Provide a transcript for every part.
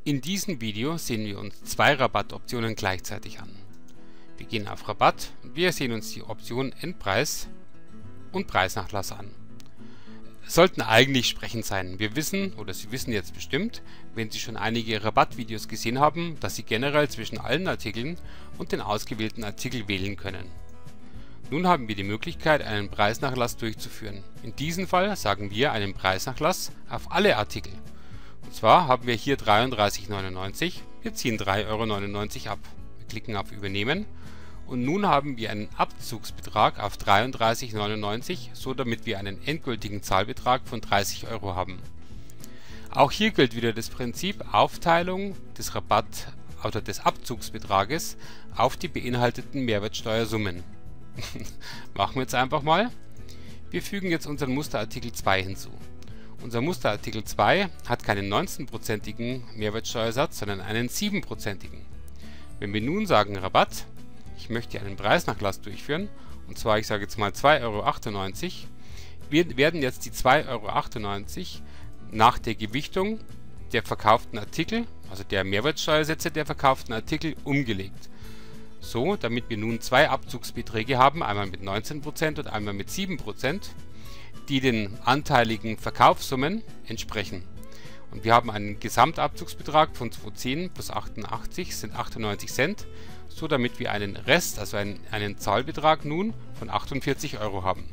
In diesem Video sehen wir uns zwei Rabattoptionen gleichzeitig an. Wir gehen auf Rabatt und wir sehen uns die Option Endpreis und Preisnachlass an. Sollten eigentlich sprechend sein. Wir wissen, oder Sie wissen jetzt bestimmt, wenn Sie schon einige Rabattvideos gesehen haben, dass Sie generell zwischen allen Artikeln und den ausgewählten Artikel wählen können. Nun haben wir die Möglichkeit, einen Preisnachlass durchzuführen. In diesem Fall sagen wir einen Preisnachlass auf alle Artikel. Und zwar haben wir hier 33,99 €, wir ziehen 3,99 € ab. Wir klicken auf Übernehmen und nun haben wir einen Abzugsbetrag auf 33,99 €, so damit wir einen endgültigen Zahlbetrag von 30 € haben. Auch hier gilt wieder das Prinzip Aufteilung des Rabatt- oder des Abzugsbetrages auf die beinhalteten Mehrwertsteuersummen. Machen wir jetzt einfach mal. Wir fügen jetzt unseren Musterartikel 2 hinzu. Unser Musterartikel 2 hat keinen 19%igen Mehrwertsteuersatz, sondern einen 7%igen. Wenn wir nun sagen Rabatt, ich möchte einen Preisnachlass durchführen, und zwar ich sage jetzt mal 2,98 €, werden jetzt die 2,98 € nach der Gewichtung der verkauften Artikel, also der Mehrwertsteuersätze der verkauften Artikel, umgelegt. So, damit wir nun zwei Abzugsbeträge haben, einmal mit 19% und einmal mit 7%, die den anteiligen Verkaufssummen entsprechen. Und wir haben einen Gesamtabzugsbetrag von 210 plus 88 sind 98 Cent, so damit wir einen Rest, also einen Zahlbetrag nun von 48 € haben.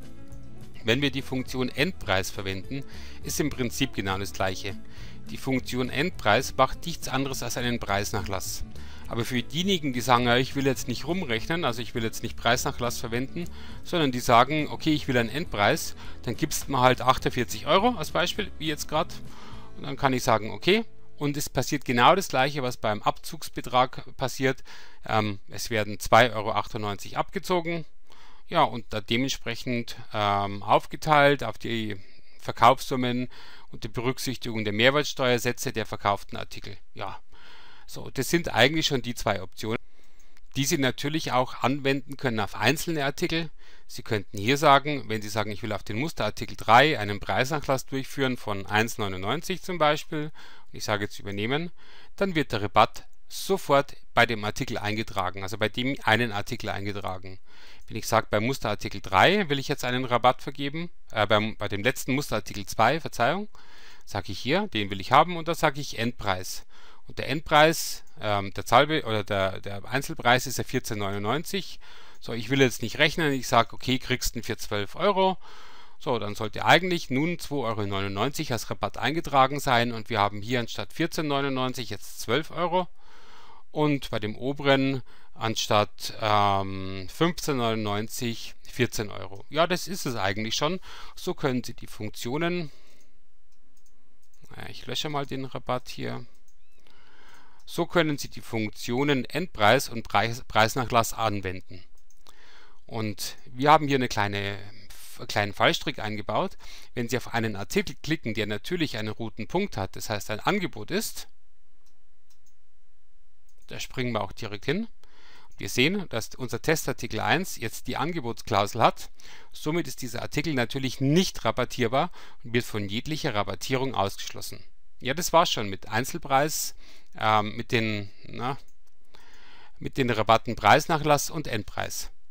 Wenn wir die Funktion Endpreis verwenden, ist im Prinzip genau das gleiche. Die Funktion Endpreis macht nichts anderes als einen Preisnachlass. Aber für diejenigen, die sagen, ja, ich will jetzt nicht rumrechnen, also ich will jetzt nicht Preisnachlass verwenden, sondern die sagen, okay, ich will einen Endpreis, dann gibst du mir halt 48 € als Beispiel, wie jetzt gerade. Und dann kann ich sagen, okay, und es passiert genau das gleiche, was beim Abzugsbetrag passiert. Es werden 2,98 € abgezogen, ja, und da dementsprechend aufgeteilt auf die Verkaufssummen und die Berücksichtigung der Mehrwertsteuersätze der verkauften Artikel. Ja, so, das sind eigentlich schon die zwei Optionen, die Sie natürlich auch anwenden können auf einzelne Artikel. Sie könnten hier sagen, wenn Sie sagen, ich will auf den Musterartikel 3 einen Preisnachlass durchführen von 1,99 € zum Beispiel, und ich sage jetzt übernehmen, dann wird der Rabatt sofort bei dem Artikel eingetragen, also bei dem einen Artikel eingetragen. Wenn ich sage, beim Musterartikel 3 will ich jetzt einen Rabatt vergeben, bei dem letzten Musterartikel 2, Verzeihung, sage ich hier, den will ich haben und da sage ich Endpreis. Und der Endpreis, der Einzelpreis ist ja 14,99 €. So, ich will jetzt nicht rechnen, ich sage, okay, kriegst du für 12 €. So, dann sollte eigentlich nun 2,99 € als Rabatt eingetragen sein und wir haben hier anstatt 14,99 € jetzt 12 € und bei dem oberen anstatt 15,99 € 14 €. Ja, das ist es eigentlich schon. So können Sie die Funktionen, ich lösche mal den Rabatt hier. So können Sie die Funktionen Endpreis und Preisnachlass anwenden. Und wir haben hier einen kleinen Fallstrick eingebaut. Wenn Sie auf einen Artikel klicken, der natürlich einen roten Punkt hat, das heißt ein Angebot ist, da springen wir auch direkt hin. Wir sehen, dass unser Testartikel 1 jetzt die Angebotsklausel hat. Somit ist dieser Artikel natürlich nicht rabattierbar und wird von jeglicher Rabattierung ausgeschlossen. Ja, das war's schon mit Einzelpreis, mit den Rabatten Preisnachlass und Endpreis.